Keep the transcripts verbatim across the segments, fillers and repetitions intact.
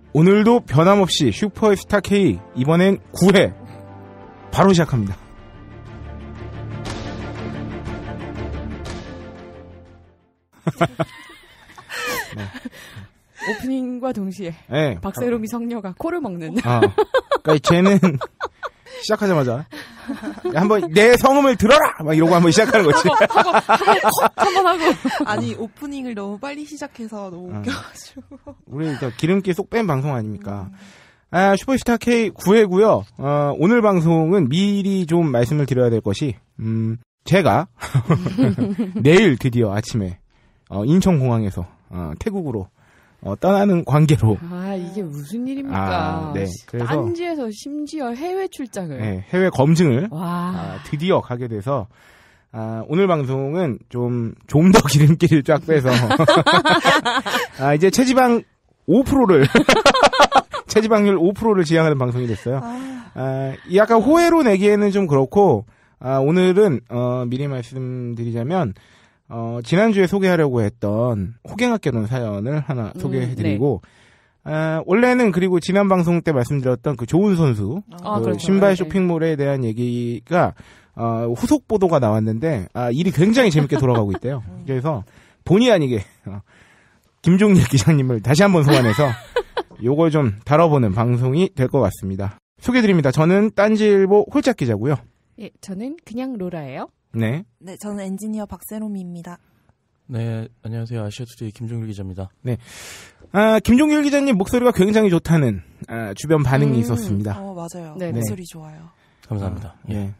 오늘도 변함없이 슈퍼스타 K 이번엔 구 회 바로 시작합니다. 네. 오프닝과 동시에 네. 박세롬이 성녀가 코를 먹는. 아, 그러니까 쟤는 시작하자마자 한번 내 성음을 들어라 막 이러고 한번 시작하는 거지. 하고 하고 한번 하고. 아니 오프닝을 너무 빨리 시작해서 너무 웃겨가지고. 우리 기름기 쏙 뺀 방송 아닙니까? 음. 아, 슈퍼스타 K 구 회고요. 어, 오늘 방송은 미리 좀 말씀을 드려야 될 것이 음, 제가 내일 드디어 아침에 어, 인천공항에서 어, 태국으로 어, 떠나는 관계로. 아, 이게 무슨 일입니까? 아, 네. 그래서. 딴지에서 심지어 해외 출장을. 네, 해외 검증을. 와. 아, 드디어 가게 돼서, 아, 오늘 방송은 좀, 좀 더 기름기를 쫙 빼서. 아, 이제 체지방 오 퍼센트를, 체지방률 오 퍼센트를 지향하는 방송이 됐어요. 아, 약간 호혜로 내기에는 좀 그렇고, 아, 오늘은, 어, 미리 말씀드리자면, 어, 지난주에 소개하려고 했던 호갱학개론 사연을 하나 음, 소개해드리고, 네. 아, 원래는 그리고 지난 방송 때 말씀드렸던 그 조은 선수, 아, 그 그렇죠. 신발 네, 쇼핑몰에 대한 얘기가, 어, 후속 보도가 나왔는데, 아, 일이 굉장히 재밌게 돌아가고 있대요. 그래서 본의 아니게, 어, 김종일 기자님을 다시 한번 소환해서 요걸 좀 다뤄보는 방송이 될 것 같습니다. 소개드립니다. 저는 딴지일보 홀짝 기자고요. 예, 저는 그냥 로라예요. 네. 네, 저는 엔지니어 박세롬입니다. 네, 안녕하세요. 아시아투데이 김종일 기자입니다. 네. 아, 김종일 기자님 목소리가 굉장히 좋다는, 아, 주변 반응이 음. 있었습니다. 어, 맞아요. 네. 목소리 좋아요. 감사합니다. 아, 예.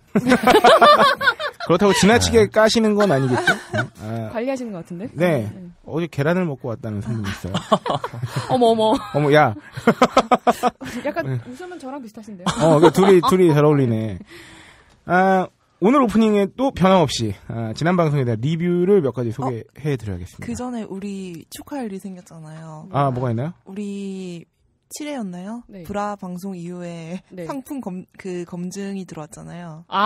그렇다고 지나치게 까시는 건 아니겠죠? 아, 관리하시는 것 같은데? 네. 네. 어제 계란을 먹고 왔다는 소문이 있어요. 어머, 어머. 어머, 야. 약간 웃으면 저랑 비슷하신데요? 어, 그 둘이, 둘이 잘 어울리네. 아, 오늘 오프닝에 또 변함없이 아, 지난 방송에 대한 리뷰를 몇 가지 소개해드려야겠습니다. 어? 그 전에 우리 축하할 일이 생겼잖아요. 아, 뭐가 있나요? 우리 칠 회였나요? 네. 브라 방송 이후에 네. 상품 검, 그 검증이 들어왔잖아요. 아.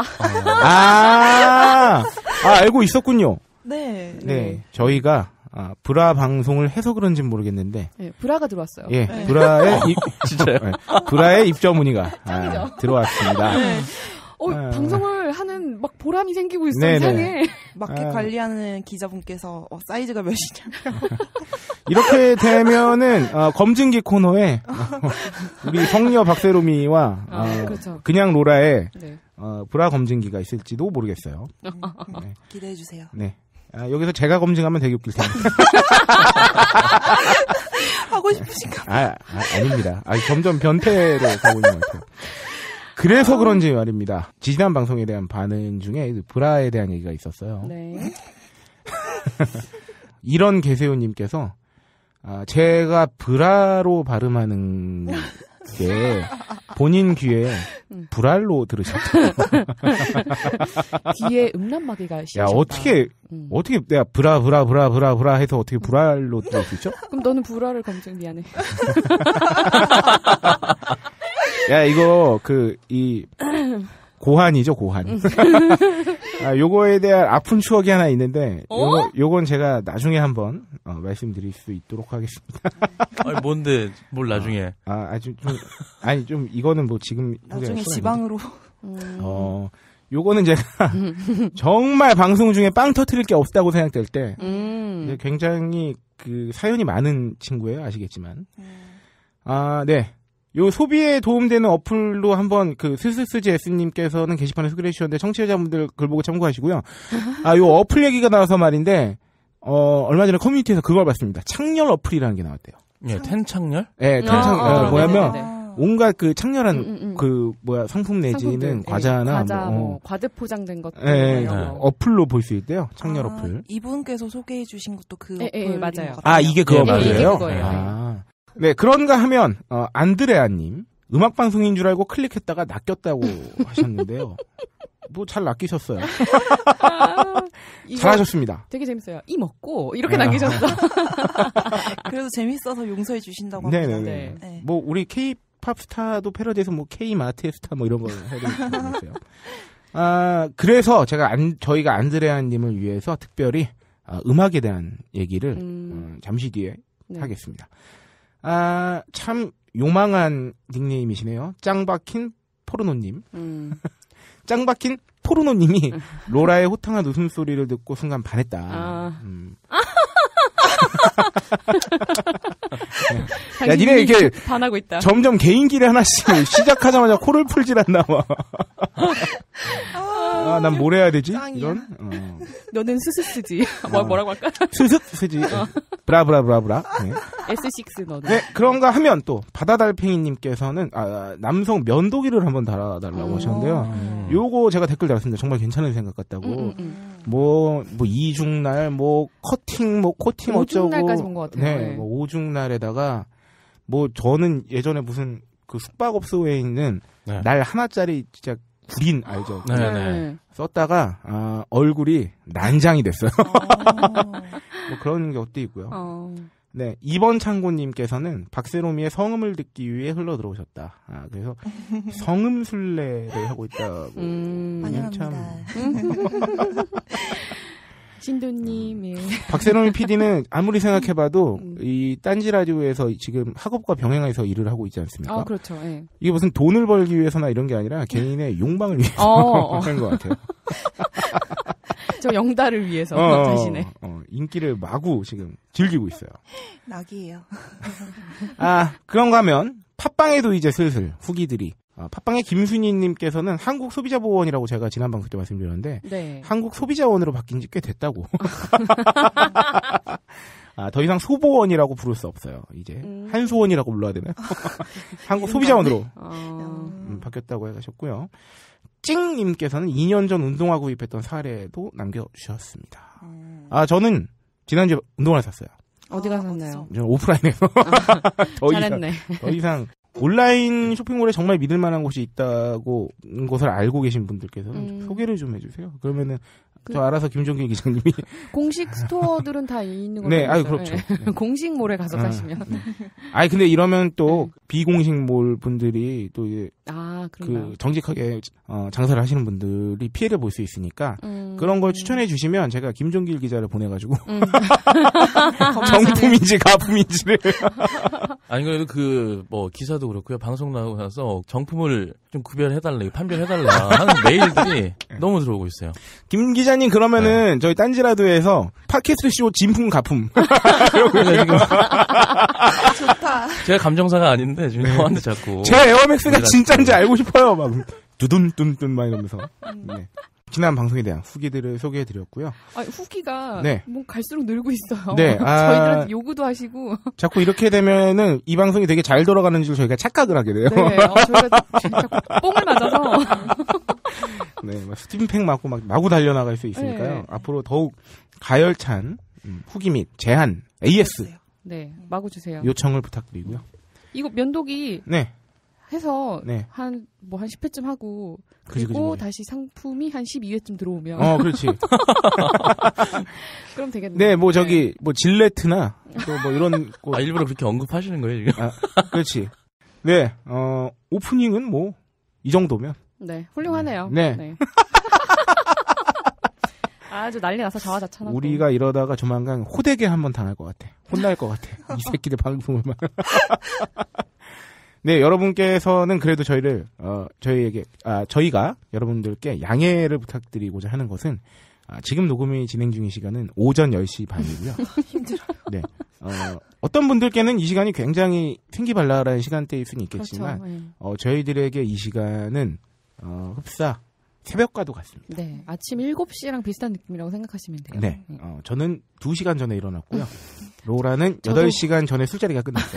아, 아, 알고 있었군요. 네. 네. 네. 저희가 아, 브라 방송을 해서 그런지는 모르겠는데. 네, 브라가 들어왔어요. 예, 네. 브라의 입, 진짜요? 네, 브라의 입점 문의가 아, 들어왔습니다. 네. 어, 아. 방송을 하는 막 보람이 생기고 있어. 네네. 이상해. 마켓 아. 관리하는 기자분께서 어, 사이즈가 몇이냐며. 이렇게 되면은 어, 검증기 코너에 어, 우리 성녀 박세롬이와 아, 어, 그렇죠. 그냥 로라의 네. 어, 브라 검증기가 있을지도 모르겠어요. 네. 기대해 주세요. 네. 아, 여기서 제가 검증하면 되게 웃길 텐데. 하고 싶으신가? 아, 아, 아닙니다. 아, 점점 변태로 가고 있는 것 같아요. 그래서 그런지 말입니다. 지난 방송에 대한 반응 중에 브라에 대한 얘기가 있었어요. 네. 이런 계세요님께서 아, 제가 브라로 발음하는 게 본인 귀에 불알로 들으셨다고. 귀에 음란마귀가 야, 씌우셨다. 어떻게 음. 어떻게 내가 브라 브라 브라 브라 브라 해서 어떻게 불알로 들을 수 있죠? 그럼 너는 불알을 검증 미안해. 야, 이거 그 이 고환이죠, 고환. 아, 요거에 대한 아픈 추억이 하나 있는데, 어? 요거, 요건 제가 나중에 한번, 어, 말씀드릴 수 있도록 하겠습니다. 아니, 뭔데, 뭘 나중에. 아, 아주 좀, 아니, 좀, 이거는 뭐 지금. 나중에 지방으로. 음. 어, 요거는 제가 정말 방송 중에 빵 터트릴 게 없다고 생각될 때, 음. 굉장히 그 사연이 많은 친구예요, 아시겠지만. 음. 아, 네. 요 소비에 도움되는 어플로 한번 그 스스스제스님께서는 게시판에 소개해 주셨는데 청취자분들 글 보고 참고하시고요. 아, 요 어플 얘기가 나와서 말인데 어 얼마 전에 커뮤니티에서 그걸 봤습니다. 창렬 어플이라는 게 나왔대요. 예, 텐창렬? 예, 네, 텐창 아, 어, 뭐냐면 네네네. 온갖 그 창렬한 음, 음, 음. 그 뭐야 상품 내지는 상품들, 과자나 예, 과자, 뭐, 뭐 과대 포장된 것들. 예, 이런 네. 거. 어플로 볼 수 있대요. 창렬 아, 어플. 이분께서 소개해 주신 것도 그 예, 예, 어플인 맞아요. 것 같아요. 아, 이게 그 예, 어플이에요? 이게 그거예요. 아. 네, 그런가 하면 어, 안드레아님 음악 방송인 줄 알고 클릭했다가 낚였다고 하셨는데요. 뭐 잘 낚이셨어요. 아, 잘하셨습니다. 되게 재밌어요. 이 먹고 이렇게 네. 남기셨어. 그래도 재밌어서 용서해 주신다고 네네네. 합니다. 네. 네. 뭐 우리 K-팝 스타도 패러디해서 뭐 K-마트의 스타 뭐 이런 걸 해야 되겠어요. 아, 그래서 제가 안, 저희가 안드레아님을 위해서 특별히 아, 음악에 대한 얘기를 음. 어, 잠시 뒤에 네. 하겠습니다. 아, 참 요망한 닉네임이시네요. 짱박힌 포르노님. 음. 짱박힌 포르노님이 로라의 호탕한 웃음소리를 듣고 순간 반했다. 아. 음. 야, 니네 이렇게 반하고 있다. 점점 개인기를 하나씩 시작하자마자 코를 풀질 않나 봐. 아, 난 뭘 해야 되지? 짱이야. 이런? 어. 너는 스스스지. 뭐, 뭐라고 할까? 스스, 스지. 브라브라브라브라. 네. 에스 식스 너는. 네, 그런가 하면 또, 바다달팽이님께서는, 아, 남성 면도기를 한번 달아달라고 음. 하셨는데요. 음. 요거 제가 댓글 달았습니다. 정말 괜찮은 생각 같다고. 음, 음, 음. 뭐, 뭐, 이중날, 뭐, 커팅, 뭐, 코팅 어쩌고. 오중날까지 본 것 같아요. 네, 네. 뭐, 오중날에다가, 뭐, 저는 예전에 무슨, 그 숙박업소에 있는 네. 날 하나짜리 진짜 구린, 알죠? 네, 네. 썼다가, 아, 얼굴이 난장이 됐어요. 어. 뭐 그런 게 어때 있고요. 어. 네, 이번 창고님께서는 박세롬이의 성음을 듣기 위해 흘러 들어오셨다. 아, 그래서 성음 순례를 하고 있다고. 음. 환영합니다. 신도님이. 박세롬이 피디는 아무리 생각해봐도 음. 이 딴지 라디오에서 지금 학업과 병행해서 일을 하고 있지 않습니까? 아, 그렇죠. 예. 이게 무슨 돈을 벌기 위해서나 이런 게 아니라 개인의 욕망을 위해서 어, 어. 하는 것 같아요. 저 영달을 위해서 어, 자신의. 어, 인기를 마구 지금 즐기고 있어요. 낙이에요. 아, 그런가 하면 팟빵에도 이제 슬슬 후기들이 아, 팟빵의 김순희님께서는 한국 소비자보호원이라고 제가 지난 방송 때 말씀드렸는데 네. 한국 소비자원으로 바뀐 지 꽤 됐다고. 아, 더 이상 소보원이라고 부를 수 없어요. 이제 음. 한소원이라고 불러야 되나요? 한국 소비자원으로 어. 음, 바뀌었다고 하셨고요. 찡님께서는 이 년 전 운동화 구입했던 사례도 남겨주셨습니다. 음. 아, 저는 지난주에 운동화를 샀어요. 어디 아, 가셨나요? 저는 오프라인에서 더 이상 잘했네. 더 이상 온라인 쇼핑몰에 정말 믿을 만한 곳이 있다고 것을 알고 계신 분들께서는 음. 소개를 좀 해주세요. 그러면은 그- 저 알아서 김종길 기자님이 공식 스토어들은 다 있는 거죠. 네, 아유 그렇죠. 네. 공식 몰에 가서 아, 사시면. 아니 근데 이러면 또 네. 비공식몰 분들이 또 이제 아, 그런가요? 그 정직하게 어, 장사를 하시는 분들이 피해를 볼 수 있으니까 음. 그런 걸 추천해 주시면 제가 김종길 기자를 보내가지고 음. 정품인지 가품인지를 아니 그래도 그 뭐 기사도 그렇고요. 방송 나오고 나서 정품을 좀 구별해달라, 판별해달라 하는 메일들이 너무 들어오고 있어요. 김 기자님 그러면은 저희 딴지라도에서 팟캐스트 쇼 진품 가품 그러니까 지금 좋다. 제가 감정사가 아닌데 지금 형한테 자꾸 제 에어맥스가 몰랐어요. 진짜인지 알고 싶어요. 막 두둔뚠뚠 막 이러면서. 네. 지난 방송에 대한 후기들을 소개해드렸고요. 아, 후기가 네. 뭐 갈수록 늘고 있어요. 네, 아. 저희들한테 요구도 하시고. 자꾸 이렇게 되면은 이 방송이 되게 잘 돌아가는 줄 저희가 착각을 하게 돼요. 네, 어, 저희가 자꾸 뽕을 맞아서. 네, 막 스팀팩 맞고 막 마구 달려나갈 수 있으니까요. 네. 앞으로 더욱 가열찬 음, 후기 및 제안, 에이에스 네, 마구 주세요. 요청을 부탁드리고요. 이거 면도기 네, 해서 네. 한 뭐 한 십 회쯤 하고 그지, 그리고 그지, 그지. 다시 상품이 한 십이 회쯤 들어오면 어, 그렇지. 그럼 되겠네요. 네, 뭐 저기 뭐 질레트나 또 뭐 이런 거 아, 일부러 그렇게 언급하시는 거예요 지금? 아, 그렇지. 네, 어, 오프닝은 뭐, 이 정도면. 네, 훌륭하네요. 네. 아주 난리 나서 자화자찬하고. 우리가 이러다가 조만간 호되게 한번 당할 것 같아. 혼날 것 같아. 이 새끼들 방송을 막. 네, 여러분께서는 그래도 저희를, 어, 저희에게, 아, 저희가 여러분들께 양해를 부탁드리고자 하는 것은, 아, 지금 녹음이 진행 중인 시간은 오전 열 시 반이고요. 힘들어요. 네. 어, 어떤 분들께는 이 시간이 굉장히 생기발랄한 시간대일 수는 있겠지만, 그렇죠. 네. 어, 저희들에게 이 시간은, 어, 흡사, 새벽과도 같습니다. 네, 아침 일곱 시랑 비슷한 느낌이라고 생각하시면 돼요. 네. 어, 저는 두 시간 전에 일어났고요. 로라는 저도- 여덟 시간 전에 술자리가 끝났어요.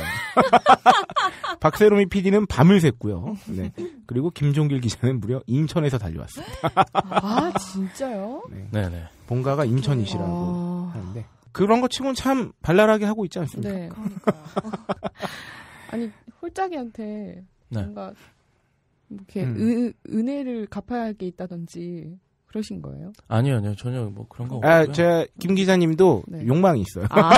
박세롬이 피디는 밤을 샜고요. 네. 그리고 김종길 기자는 무려 인천에서 달려왔습니다. 아, 진짜요? 네. 네네. 본가가 인천이시라고 아, 하는데 그런 거 치고는 참 발랄하게 하고 있지 않습니까? 네. 그러니까요. 아니, 홀짝이한테 네. 뭔가 뭐 이렇게 음. 은, 은혜를 갚아야 할 게 있다든지 그러신 거예요? 아니요, 아니요, 전혀 뭐 그런 거 없고요. 아, 제 김 기자님도 네. 욕망이 있어요. 아,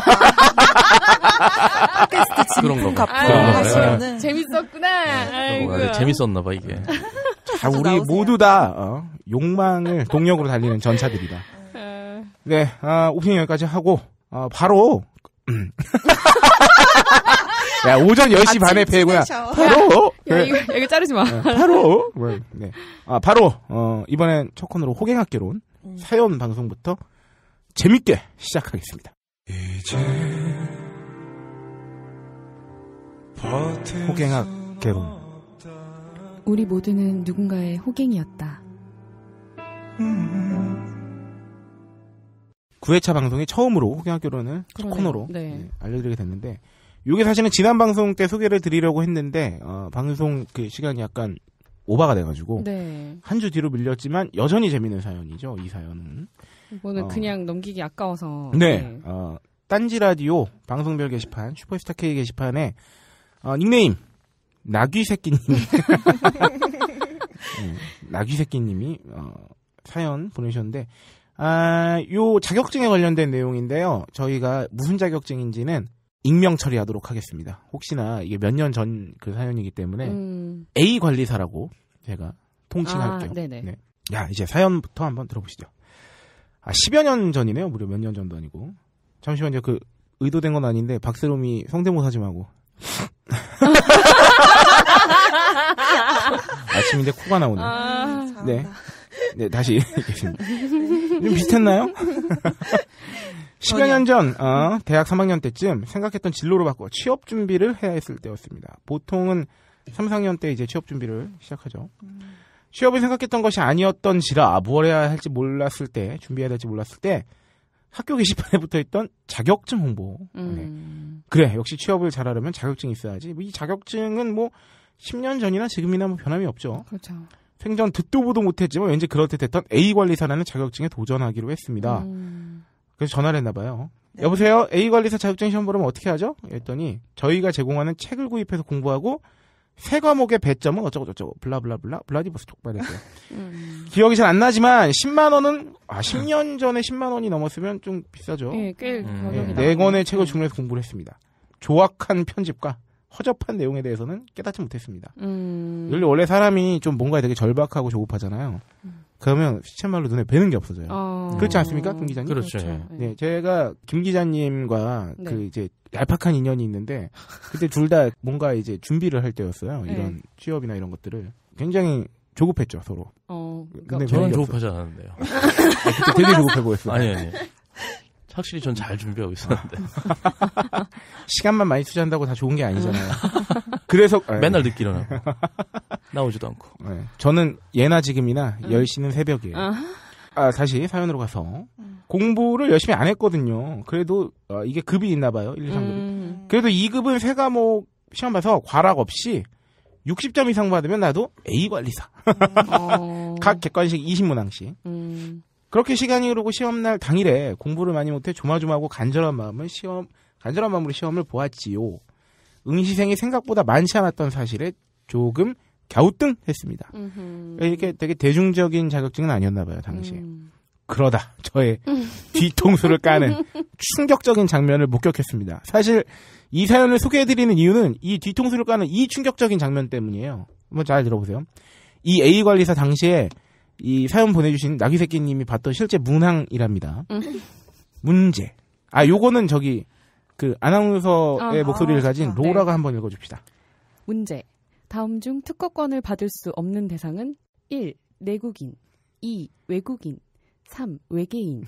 팟캐스트 그런 진품 거 가품 그런 거 하시면은 재밌었구나. 아이고. 아, 재밌었나봐 이게. 자, 우리 나오세요. 모두 다 어, 욕망을 동력으로 달리는 전차들이다. 아, 네, 아, 오프닝 여기까지 하고 아, 바로 야, 오전 열 시 반에 패구나. 친해져. 바로! 야, 네. 이거, 이거 자르지 마. 네, 바로! 네. 아, 바로, 어, 이번엔 첫 코너로 호갱학개론 음. 사연 방송부터 재밌게 시작하겠습니다. 호갱학개론. 우리 모두는 누군가의 호갱이었다. 구 회차 방송이 처음으로 호갱학개론을 첫 그러네요. 코너로 네. 네, 알려드리게 됐는데, 이게 사실은 지난 방송 때 소개를 드리려고 했는데, 어, 방송 그 시간이 약간 오바가 돼가지고, 네. 한 주 뒤로 밀렸지만 여전히 재밌는 사연이죠, 이 사연은. 이거는 어. 그냥 넘기기 아까워서. 네. 어, 딴지 라디오 방송별 게시판, 슈퍼스타 K 게시판에, 어, 닉네임, 나귀새끼님. 네, 나귀새끼님이, 어, 사연 보내주셨는데, 아, 요 자격증에 관련된 내용인데요. 저희가 무슨 자격증인지는 익명 처리하도록 하겠습니다. 혹시나 이게 몇 년 전 그 사연이기 때문에 음. A 관리사라고 제가 통칭할게요. 아, 네네. 네. 야, 이제 사연부터 한번 들어보시죠. 아, 십여 년 전이네요. 무려 몇 년 전도 아니고. 잠시만요. 그 의도된 건 아닌데 박세롬이 성대모사 좀 하고. 아침인데 코가 나오네. 아, 잘한다. 네. 네, 다시 읽겠습니다. 좀 비슷했나요? 십여 년 전, 어, 대학 삼 학년 때쯤 생각했던 진로로 바꿔 취업 준비를 해야 했을 때였습니다. 보통은 삼, 사 학년 때 이제 취업 준비를 시작하죠. 음. 취업을 생각했던 것이 아니었던지라 뭘 해야 할지 몰랐을 때, 준비해야 될지 몰랐을 때 학교 게시판에 붙어있던 자격증 홍보. 네. 음. 그래, 역시 취업을 잘하려면 자격증이 있어야지. 이 자격증은 뭐 십 년 전이나 지금이나 뭐 변함이 없죠. 그렇죠. 생전 듣도 보도 못했지만 왠지 그렇듯 했던 A관리사라는 자격증에 도전하기로 했습니다. 음. 그래서 전화를 했나봐요. 네. 여보세요? A관리사 자격증 시험 보려면 어떻게 하죠? 했더니 저희가 제공하는 책을 구입해서 공부하고 세 과목의 배점은 어쩌고저쩌고 블라블라블라 블라디보스톡 말했어요. 음. 기억이 잘 안 나지만 십만 원은 아 십 년 전에 십만 원이 넘었으면 좀 비싸죠. 예, 꽤 음. 가격이 네, 나고. 네 권의 책을 주문해서 공부를 했습니다. 조악한 편집과 허접한 내용에 대해서는 깨닫지 못했습니다. 음. 원래 원래 사람이 좀 뭔가 되게 절박하고 조급하잖아요. 그러면 시쳇말로 눈에 뵈는 게 없어져요. 어. 그렇지 않습니까, 김 기자님? 그렇죠. 예. 네, 제가 김 기자님과 네. 그 이제 얄팍한 인연이 있는데 그때 둘 다 뭔가 이제 준비를 할 때였어요. 네. 이런 취업이나 이런 것들을 굉장히 조급했죠 서로. 어. 그러니까 근데 저는 게 조급하지 않았는데요. 그때 되게 조급해 보였어요. 아니, 아니. 확실히 전 잘 준비하고 있었는데. 시간만 많이 투자한다고 다 좋은 게 아니잖아요. 그래서 아, 맨날 늦게 일어나고. 나오지도 않고. 네. 저는 예나 지금이나 음. 열 시는 새벽이에요. 아. 아, 다시 사연으로 가서 음. 공부를 열심히 안 했거든요. 그래도 어, 이게 급이 있나 봐요. 일, 이, 삼 급이. 음. 그래도 이 급은 세 과목 시험 봐서 과락 없이 육십 점 이상 받으면 나도 A 관리사. 어. 각 객관식 이십 문항씩. 음. 그렇게 시간이 흐르고 시험날 당일에 공부를 많이 못해 조마조마하고 간절한 마음을 시험 간절한 마음으로 시험을 보았지요. 응시생이 생각보다 많지 않았던 사실에 조금 갸우뚱했습니다. 음흠. 이렇게 되게 대중적인 자격증은 아니었나 봐요 당시에. 음. 그러다 저의 뒤통수를 까는 충격적인 장면을 목격했습니다. 사실 이 사연을 소개해드리는 이유는 이 뒤통수를 까는 이 충격적인 장면 때문이에요. 한번 잘 들어보세요. 이 A 관리사 당시에 이 사연 보내주신 나귀새끼님이 봤던 실제 문항이랍니다. 음. 문제. 아, 요거는 저기 그 아나운서의 아, 목소리를 아, 가진 좋다. 로라가 한번 읽어줍시다. 문제. 다음 중 특허권을 받을 수 없는 대상은 일. 내국인 이. 외국인 삼. 외계인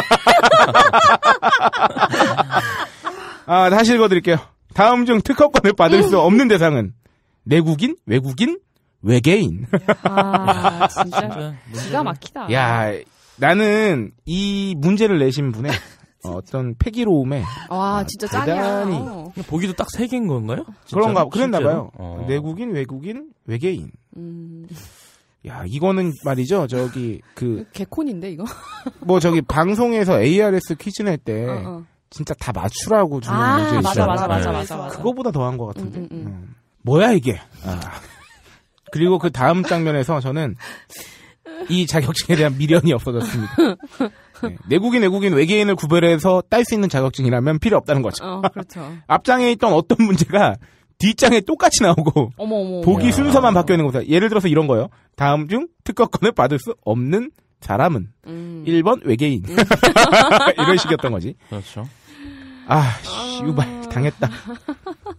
아, 다시 읽어드릴게요. 다음 중 특허권을 받을 수 없는 대상은 내국인, 외국인, 외계인. 아, 진짜 진짜. 기가 막히다. 야, 나는 이 문제를 내신 분의 어떤 패기로움에 와, 아, 진짜 대단히. 짱이야. 어. 보기도 딱 세 개인 건가요? 진짜로? 그런가, 그랬나 실제로? 봐요. 어. 내국인, 외국인, 외계인. 음, 야, 이거는 말이죠. 저기 그 개콘인데 이거? 뭐 저기 방송에서 에이알에스 퀴즈 낼 때 어, 어. 진짜 다 맞추라고 주는 아, 문제 맞아, 있잖아요. 맞아, 맞아, 네. 맞아, 맞아. 그거보다 더한 것 같은데. 음, 음, 음. 음. 뭐야 이게? 아. 그리고 그 다음 장면에서 저는 이 자격증에 대한 미련이 없어졌습니다. 네. 내국인, 외국인, 외계인을 구별해서 딸 수 있는 자격증이라면 필요 없다는 거죠. 어, 그렇죠. 앞장에 있던 어떤 문제가 뒷장에 똑같이 나오고 어머, 어머. 보기 야. 순서만 바뀌어 있는 거죠. 예를 들어서 이런 거요. 다음 중 특허권을 받을 수 없는 사람은 음. 일 번 외계인. 이런 식이었던 거지. 그렇죠. 아, 씨, 유발 당했다.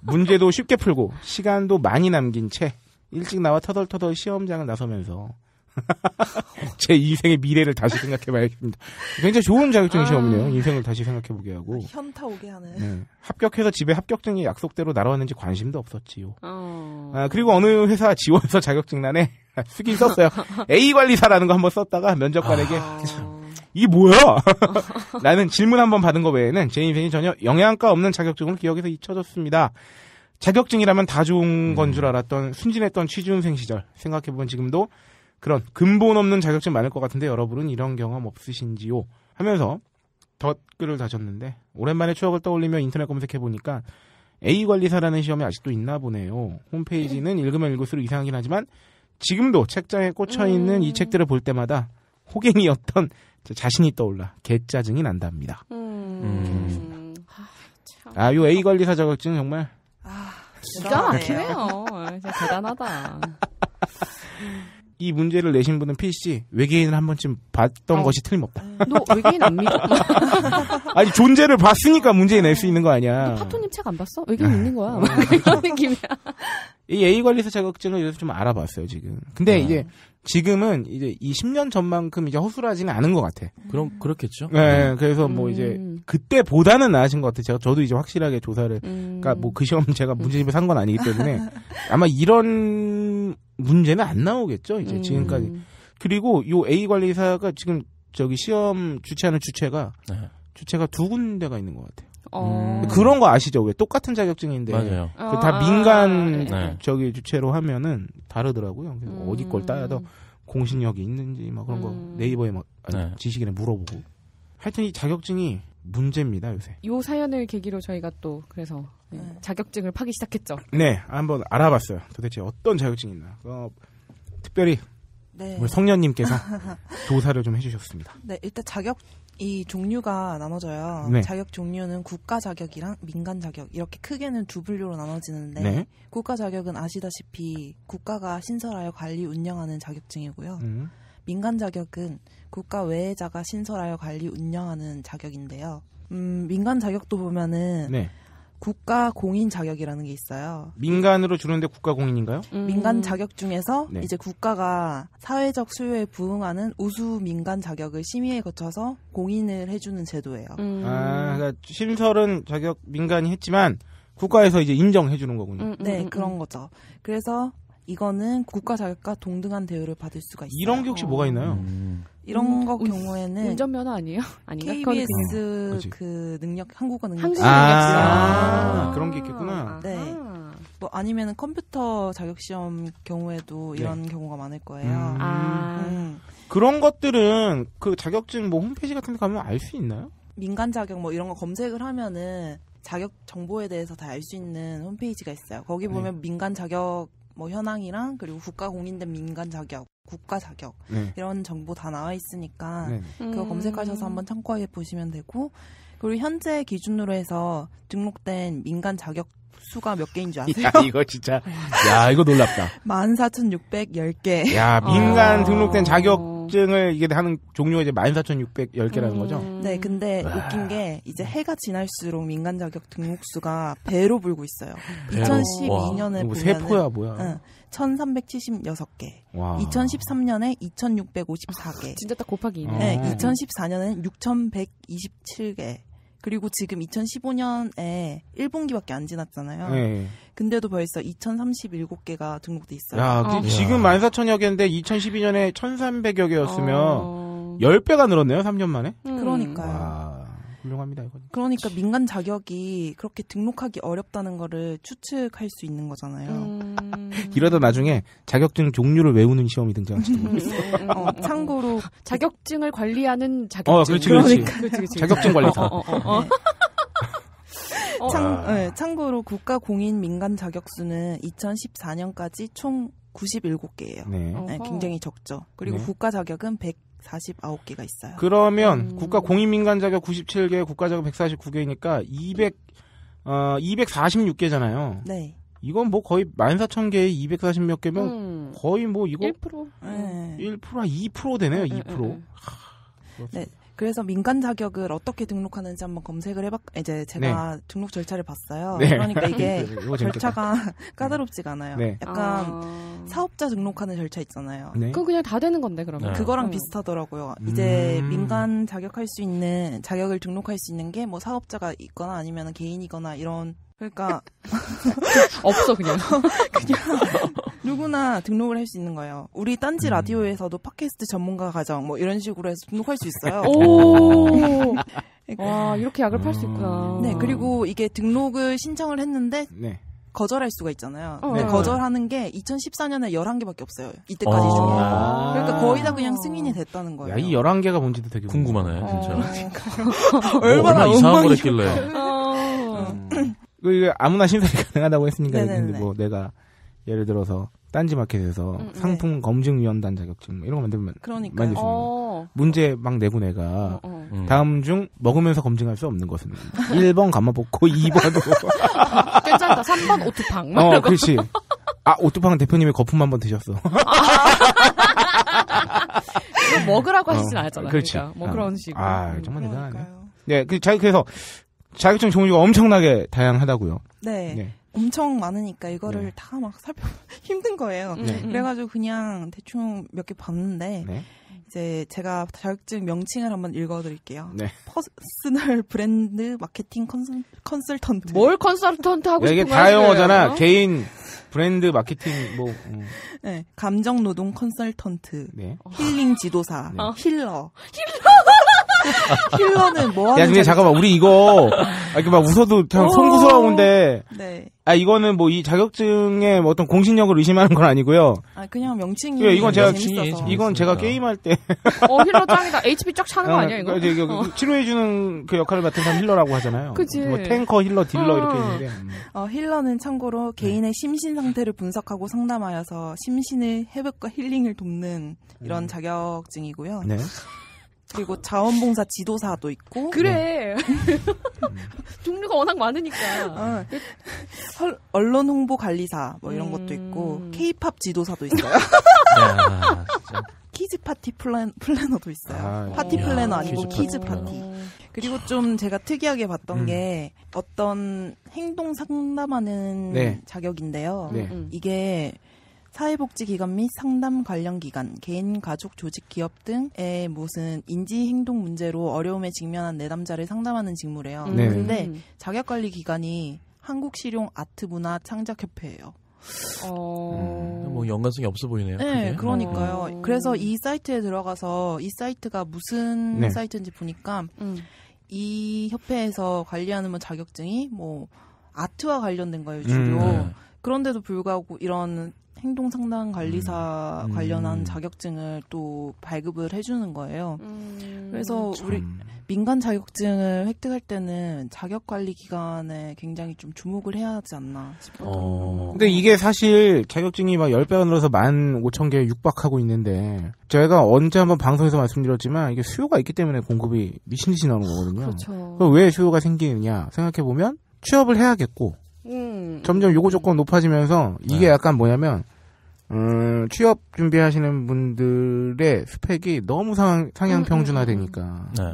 문제도 쉽게 풀고 시간도 많이 남긴 채 일찍 나와 터덜터덜 시험장을 나서면서 제 인생의 미래를 다시 생각해봐야겠습니다. 굉장히 좋은 자격증 시험이네요. 인생을 다시 생각해보게 하고. 현타 오게 하는. 네. 합격해서 집에 합격증이 약속대로 날아왔는지 관심도 없었지요. 어... 아, 그리고 어느 회사 지원서 자격증란에 쓰긴 썼어요. A관리사라는 거 한번 썼다가 면접관에게 어... 이게 뭐야? 라는 질문 한번 받은 거 외에는 제 인생이 전혀 영양가 없는 자격증을 기억에서 잊혀졌습니다. 자격증이라면 다 좋은 건 줄 알았던 순진했던 취준생 시절 생각해보면 지금도 그런 근본 없는 자격증 많을 것 같은데 여러분은 이런 경험 없으신지요? 하면서 덧글을 다셨는데 오랜만에 추억을 떠올리며 인터넷 검색해보니까 A관리사라는 시험이 아직도 있나 보네요. 홈페이지는 읽으면 읽을수록 이상하긴 하지만 지금도 책장에 꽂혀있는 음. 이 책들을 볼 때마다 호갱이었던 제 자신이 떠올라 개짜증이 난답니다. 음... 음. 아, 참. 아, 요 A관리사 자격증 정말 아, 기가 대단하네요. 막히네요. 진짜 대단하다. 이 문제를 내신 분은 필시 외계인을 한 번쯤 봤던 어. 것이 틀림없다. 너 외계인 안 믿어? 아니 존재를 봤으니까 문제 낼 수 있는 거 아니야. 파토님 책 안 봤어? 외계인 있는 거야. 이런 느낌이야. 이 A관리사 자격증을 그래서 좀 알아봤어요 지금. 근데 어. 이제 지금은 이제 이 십 년 전만큼 이제 허술하지는 않은 것 같아. 그럼 그렇겠죠. 네, 그래서 뭐 음. 이제 그때보다는 나아진 것 같아요. 제가 저도 이제 확실하게 조사를. 음. 그러니까 뭐 그 시험 제가 문제집에 산 건 아니기 때문에 아마 이런 문제는 안 나오겠죠. 이제 음. 지금까지. 그리고 요 A관리사가 지금 저기 시험 주최하는 주체가 네. 주체가 두 군데가 있는 것 같아요. 어. 음. 그런 거 아시죠? 왜 똑같은 자격증인데 맞아요. 그 다 민간 네. 저기 주체로 하면은 다르더라고요. 그래서 음. 어디 걸 따야 더 공신력이 있는지 막 그런 거 음. 네이버에 막 아니, 네. 지식인에 물어보고. 하여튼 이 자격증이 문제입니다 요새. 요 사연을 계기로 저희가 또 그래서 네, 네. 자격증을 파기 시작했죠. 네, 한번 알아봤어요. 도대체 어떤 자격증이 있나. 어, 특별히 네. 우리 성년님께서 조사를 좀 해주셨습니다. 네, 일단 자격 이 종류가 나눠져요. 네. 자격 종류는 국가 자격이랑 민간 자격 이렇게 크게는 두 분류로 나눠지는데 네. 국가 자격은 아시다시피 국가가 신설하여 관리 운영하는 자격증이고요. 음. 민간 자격은 국가 외자가 신설하여 관리 운영하는 자격인데요. 음, 민간 자격도 보면은 네. 국가 공인 자격이라는 게 있어요. 민간으로 주는데 국가 공인인가요? 음. 민간 자격 중에서 네. 이제 국가가 사회적 수요에 부응하는 우수 민간 자격을 심의에 거쳐서 공인을 해주는 제도예요. 음. 아, 그러니까 신설은 자격 민간이 했지만 국가에서 이제 인정해 주는 거군요. 음, 음, 네, 음, 그런 음. 거죠. 그래서 이거는 국가 자격과 동등한 대우를 받을 수가 있어요. 이런 게 혹시 어. 뭐가 있나요? 음. 이런 음, 거 운- 경우에는 운전면허 아니에요? 아닌가? 그건 케이비에스 그치. 그 능력 한국어 능력 한국어 시험. 아, 능력시험. 그런 게 있겠구나. 네. 아하. 뭐 아니면은 컴퓨터 자격 시험 경우에도 이런 경우가 많을 거예요. 음. 아. 음. 그런 것들은 그 자격증 뭐 홈페이지 같은 데 가면 알 수 있나요? 민간 자격 뭐 이런 거 검색을 하면은 자격 정보에 대해서 다 알 수 있는 홈페이지가 있어요. 거기 네. 보면 민간 자격 뭐 현황이랑 그리고 국가 공인된 민간 자격, 국가 자격 네. 이런 정보 다 나와 있으니까 네. 그거 음. 검색하셔서 한번 참고해 보시면 되고 그리고 현재 기준으로 해서 등록된 민간 자격 수가 몇 개인 줄 아세요? 야, 이거 진짜. 야, 이거 놀랍다. 만 사천육백십 개. 야, 민간 어. 등록된 자격증을 이게 하는 종류가 이제 만 사천육백십 개라는 거죠? 음. 네, 근데 웃긴 게 이제 해가 지날수록 민간 자격 등록 수가 배로 불고 있어요. 배로? 이천십이 년에 뭐 보면은 세포야, 뭐야. 응, 천삼백칠십육 개. 와. 이천십삼 년에 이천육백오십사 개. 진짜 딱 곱하기 어. 네, 음. 이천십사 년엔 육천백이십칠 개. 그리고 지금 이천십오 년에 일 분기밖에 안 지났잖아요. 네. 근데도 벌써 이천삼십칠 개가 등록돼 있어요. 야, 어. 그 지금 만 사천여 개인데 이천십이 년에 천삼백여 개였으면 어. 십 배가 늘었네요, 삼 년 만에. 음. 그러니까요. 와, 훌륭합니다, 이건. 그러니까 민간 자격이 그렇게 등록하기 어렵다는 거를 추측할 수 있는 거잖아요. 음. 이러다 나중에 자격증 종류를 외우는 시험이 등장할지도 음, 모르겠어. 음, 음, 어, 음. 참고로 자격증을 관리하는 자격증. 어, 그렇지, 그렇지. 그러니까. 그렇지, 그렇지. 자격증 관리사. 어, 어, 어, 어. 네. 어. 참, 네, 참고로 국가 공인 민간 자격수는 이천십사 년까지 총 구십칠 개예요. 네. 어. 네, 어허. 굉장히 적죠. 그리고 네. 국가 자격은 백사십구 개가 있어요. 그러면 음. 국가 공인민간 자격 구십칠 개, 국가 자격 백사십구 개니까 이백, 어, 이백사십육 개잖아요. 네. 이건 뭐 거의 만 사천 개에 이백사십 몇 개면 음. 거의 뭐 이거 일 퍼센트. 네. 일 퍼센트, 이 퍼센트 되네요, 이 퍼센트. 음, 음, 음. 네. 그래서 민간 자격을 어떻게 등록하는지 한번 검색을 해봤, 이제 제가 네. 등록 절차를 봤어요. 네. 그러니까 이게 이거 재밌겠다. 절차가 까다롭지가 않아요. 네. 약간 아... 사업자 등록하는 절차 있잖아요. 네. 그건 그냥 다 되는 건데 그러면. 네. 그거랑 응. 비슷하더라고요. 이제 음. 민간 자격할 수 있는 자격을 등록할 수 있는 게 뭐 사업자가 있거나 아니면 개인이거나 이런 그러니까 없어 그냥. 그냥 누구나 등록을 할 수 있는 거예요. 우리 딴지 음. 라디오에서도 팟캐스트 전문가 과정 뭐 이런 식으로 해서 등록할 수 있어요. 오. 와 이렇게 약을 팔 수 있구나. 네, 그리고 이게 등록을 신청을 했는데 네. 거절할 수가 있잖아요. 어, 근데 네. 거절하는 게 이천십사 년에 열한 개밖에 없어요. 이때까지 어. 중에. 아. 그러니까 거의 다 그냥 승인이 됐다는 거예요. 야, 이 열한 개가 뭔지도 되게 궁금하네, 어. 진짜. 어, 뭐 얼마나 이상한 걸 했길래. 어. 그 이게 아무나 신설이 가능하다고 했으니까 네네네. 근데 뭐 내가 예를 들어서 딴지마켓에서 음, 상품 검증위원단 자격증 뭐 이런 거 만들면 그러니까요. 만들 수 있는 거예요. 어. 문제 막 내고 내가 어, 어. 음. 다음 중 먹으면서 검증할 수 없는 것은 일 번 가마복고 이 번 괜찮다. 삼 번 오뚜팡. 어 그렇지. 아 오뚜팡은 대표님이 거품 한 번 드셨어. 이거 먹으라고 하시진 어, 않았잖아. 그렇지. 그러니까 뭐 어. 그런 식으로. 아 음. 정말 대단하네. 그러니까요. 네, 그 자, 그래서 자격증 종류가 엄청나게 다양하다고요. 네. 네. 엄청 많으니까 이거를 네. 다 막 살펴 힘든 거예요. 음, 네. 음. 그래가지고 그냥 대충 몇 개 봤는데 네. 이제 제가 자격증 명칭을 한번 읽어드릴게요. 네. 퍼스널 브랜드 마케팅 컨설, 컨설턴트. 뭘 컨설턴트 하고 야, 이게 싶은 다 거야, 영어잖아. 지금? 개인 브랜드 마케팅 뭐. 음. 네. 감정 노동 컨설턴트. 네. 힐링 지도사. 네. 힐러. 힐러는 뭐 하는 야, 근데 자격증- 잠깐만, 우리 이거, 아, 이렇게 막 웃어도 그냥 어. 송구스러운데, 네. 아, 이거는 뭐 이 자격증의 뭐 어떤 공신력을 의심하는 건 아니고요. 아 그냥 명칭이 예, 이건 제가, 재밌어서. 재밌어요. 이건 제가 재밌습니다. 게임할 때. 어 힐러 짱이다. 에이치피 쫙 차는 거 아니야 이거? 어, 이제 이거 치료해주는 그 역할을 맡은 사람 힐러라고 하잖아요. 그치. 뭐 탱커, 힐러, 딜러 어. 이렇게 있는데. 음. 어, 힐러는 참고로 개인의 심신 상태를 분석하고 상담하여서 심신의 회복과 힐링을 돕는 이런 음. 자격증이고요. 네. 그리고 자원봉사 지도사도 있고. 그래. 종류가 워낙 많으니까. 어, 헐- 언론 홍보 관리사 뭐 이런 음. 것도 있고 케이팝 지도사도 있어요. 야, 진짜. 키즈 파티 플랜, 플래너도 있어요. 아, 파티 야, 플래너 아니고 키즈 키즈 파티. 파티. 그리고 좀 제가 특이하게 봤던 음. 게 어떤 행동 상담하는 네. 자격인데요. 네. 음, 음. 이게 사회복지기관 및 상담 관련 기관, 개인, 가족, 조직, 기업 등의 무슨 인지 행동 문제로 어려움에 직면한 내담자를 상담하는 직무래요. 음. 네. 근데 자격관리 기관이 한국실용 아트문화 창작협회예요. 어. 뭐 연관성이 없어 보이네요. 네, 그게. 그러니까요. 어. 그래서 이 사이트에 들어가서 이 사이트가 무슨 네. 사이트인지 보니까 음. 이 협회에서 관리하는 뭐 자격증이 뭐 아트와 관련된 거예요, 주로. 음. 그런데도 불구하고 이런 행동 상담 관리사 음. 관련한 자격증을 또 발급을 해주는 거예요. 음. 그래서 우리 참. 민간 자격증을 획득할 때는 자격관리 기관에 굉장히 좀 주목을 해야 하지 않나 싶어요. 어. 근데 이게 사실 자격증이 막 십 배가 늘어서 만 오천 개에 육박하고 있는데, 제가 언제 한번 방송에서 말씀드렸지만, 이게 수요가 있기 때문에 공급이 미친 듯이 나오는 거거든요. 그렇죠. 그럼 왜 수요가 생기느냐 생각해보면, 취업을 해야겠고, 음. 점점 요구 조건 높아지면서, 이게 네. 약간 뭐냐면, 음, 취업 준비하시는 분들의 스펙이 너무 상, 상향 음, 평준화되니까. 네.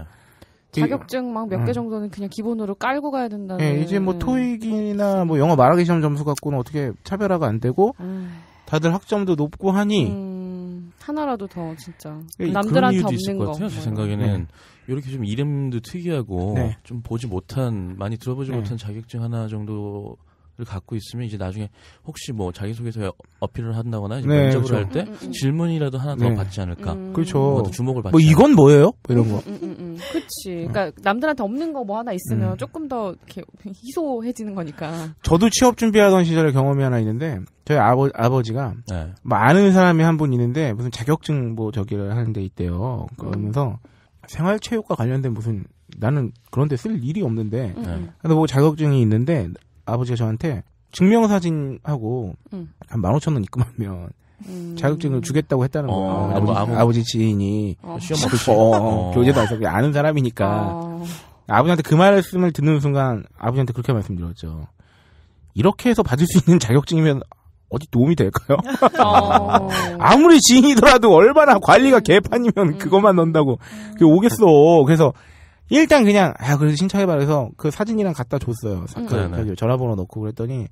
자격증 막 몇 개 음. 정도는 그냥 기본으로 깔고 가야 된다는. 예, 이제 뭐 음. 토익이나 뭐 영어 말하기 시험 점수 갖고는 어떻게 차별화가 안 되고, 음. 다들 학점도 높고 하니, 음, 하나라도 더 진짜 예, 그런 남들한테 이유도 없는 있을 것 거. 같아요. 제 뭐 생각에는 네. 이렇게 좀 이름도 특이하고 네. 좀 보지 못한 많이 들어보지 네. 못한 자격증 하나 정도를 갖고 있으면 이제 나중에 혹시 뭐 자기소개서에 어필을 한다거나 이제 네, 면접을 그렇죠. 할 때 음, 음, 음. 질문이라도 하나 더 네. 받지 않을까. 음. 그렇죠. 뭐더 주목을 받지 뭐 이건 뭐예요? 뭐 이런 거. 음, 음, 음. 그치. 그러니까 남들한테 없는 거 뭐 하나 있으면 음. 조금 더 이렇게 희소해지는 거니까. 저도 취업 준비하던 시절에 경험이 하나 있는데, 저희 아버, 아버지가, 네. 뭐 아는 사람이 한 분 있는데, 무슨 자격증 뭐 저기를 하는 데 있대요. 그러면서, 생활체육과 관련된 무슨, 나는 그런 데 쓸 일이 없는데, 음, 네. 음. 근데 뭐 자격증이 있는데, 아버지가 저한테 증명사진하고 음. 한 만 오천 원 입금하면 음. 자격증을 주겠다고 했다는 거예요. 어, 아버지, 아무- 아버지 지인이. 어. 시험 어, 없이. 어, 어. 교재도 안 쓰고 아는 사람이니까. 어. 아버지한테 그 말씀을 듣는 순간 아버지한테 그렇게 말씀드렸죠. 이렇게 해서 받을 수 있는 자격증이면 어디 도움이 될까요? 어. 아무리 지인이더라도 얼마나 관리가 개판이면 음. 그것만 넣는다고 그게 오겠어. 그래서 일단 그냥 아 그래서 신청해봐 그래서 그 사진이랑 갖다 줬어요. 음. 그, 네네. 전화번호 넣고 그랬더니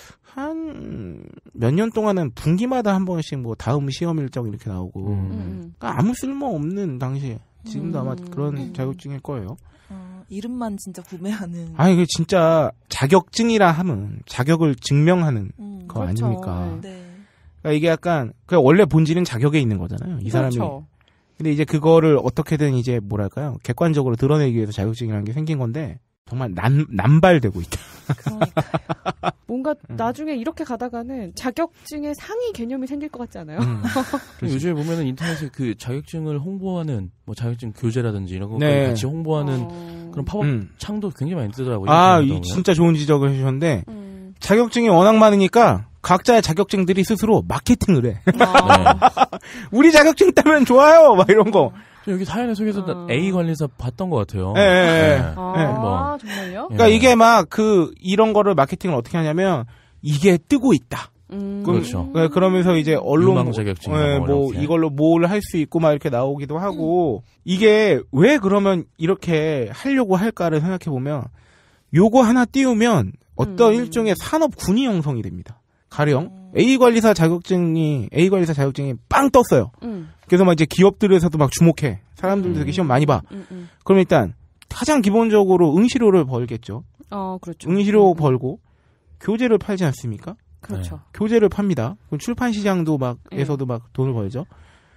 한 몇 년 동안은 분기마다 한 번씩 뭐 다음 시험 일정 이렇게 나오고 음. 음. 그러니까 아무 쓸모 없는 당시에 지금도 아마 음. 그런 자격증일 거예요. 어, 이름만 진짜 구매하는. 아니 그 진짜 자격증이라 하면 자격을 증명하는 음, 거 그렇죠. 아닙니까? 네. 그러니까 이게 약간 그 원래 본질은 자격에 있는 거잖아요. 이 사람이. 그렇죠. 근데 이제 그거를 어떻게든 이제 뭐랄까요? 객관적으로 드러내기 위해서 자격증이라는 게 생긴 건데 정말 난 남발되고 있다. 그러니까. 뭔가 음. 나중에 이렇게 가다가는 자격증의 상위 개념이 생길 것 같지 않아요? 음. 요즘에 보면은 인터넷에 그 자격증을 홍보하는 뭐 자격증 교재라든지 이런 거 네. 같이 홍보하는 어. 그런 팝업 음. 창도 굉장히 많이 뜨더라고요. 아, 인터넷에 이 보면. 진짜 좋은 지적을 해주셨는데 음. 자격증이 워낙 많으니까 각자의 자격증들이 스스로 마케팅을 해. 아. 우리 자격증 따면 좋아요, 막 이런 거. 여기 사연에 소개해서 어. A 관리사 봤던 것 같아요. 예, 예, 예. 네. 아, 네, 뭐. 정말요? 그러니까 예. 이게 막 그 이런 거를 마케팅을 어떻게 하냐면 이게 뜨고 있다. 음. 그렇죠. 네, 그러면서 이제 언론 유망 자격증 예, 이런 거 뭐 이렇게. 이걸로 뭘 할 수 있고 막 이렇게 나오기도 하고 이게 왜 그러면 이렇게 하려고 할까를 생각해 보면 요거 하나 띄우면 어떤 음. 일종의 산업군이 형성이 됩니다. 가령 음. A 관리사 자격증이 A 관리사 자격증이 빵 떴어요. 음. 그래서 막 이제 기업들에서도 막 주목해. 사람들도 음. 되게 시험 많이 봐. 음, 음. 그럼 일단 가장 기본적으로 응시료를 벌겠죠. 어, 그렇죠. 응시료 음, 음. 벌고 교재를 팔지 않습니까? 그렇죠. 교재를 팝니다. 그럼 출판 시장도 막 네. 에서도 막 돈을 벌죠.